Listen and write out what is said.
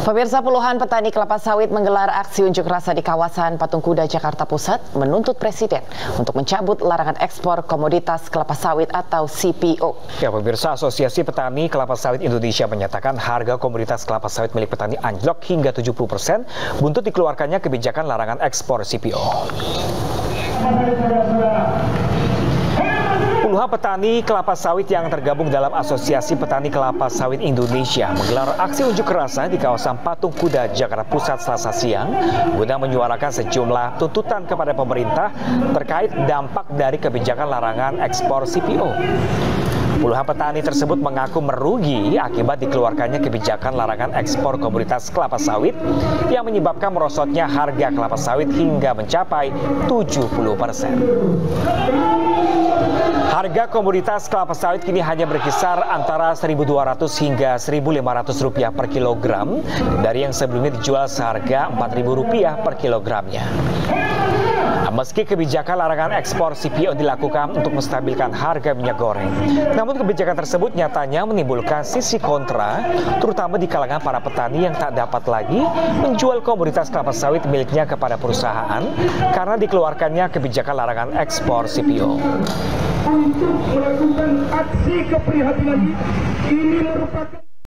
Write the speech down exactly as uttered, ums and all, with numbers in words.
Pemirsa, puluhan petani kelapa sawit menggelar aksi unjuk rasa di kawasan Patung Kuda, Jakarta Pusat, menuntut Presiden untuk mencabut larangan ekspor komoditas kelapa sawit atau C P O. Ya, pemirsa, Asosiasi Petani Kelapa Sawit Indonesia menyatakan harga komoditas kelapa sawit milik petani anjlok hingga tujuh puluh persen buntut dikeluarkannya kebijakan larangan ekspor C P O. Puluhan petani kelapa sawit yang tergabung dalam Asosiasi Petani Kelapa Sawit Indonesia menggelar aksi unjuk rasa di kawasan Patung Kuda, Jakarta Pusat Selasa siang guna menyuarakan sejumlah tuntutan kepada pemerintah terkait dampak dari kebijakan larangan ekspor C P O. Puluhan petani tersebut mengaku merugi akibat dikeluarkannya kebijakan larangan ekspor komoditas kelapa sawit yang menyebabkan merosotnya harga kelapa sawit hingga mencapai tujuh puluh persen. Harga komoditas kelapa sawit kini hanya berkisar antara seribu dua ratus hingga seribu lima ratus rupiah per kilogram dari yang sebelumnya dijual seharga empat ribu rupiah per kilogramnya. Meski kebijakan larangan ekspor C P O dilakukan untuk menstabilkan harga minyak goreng, namun kebijakan tersebut nyatanya menimbulkan sisi kontra, terutama di kalangan para petani yang tak dapat lagi menjual komoditas kelapa sawit miliknya kepada perusahaan karena dikeluarkannya kebijakan larangan ekspor C P O. Untuk melakukan aksi keprihatinan ini merupakan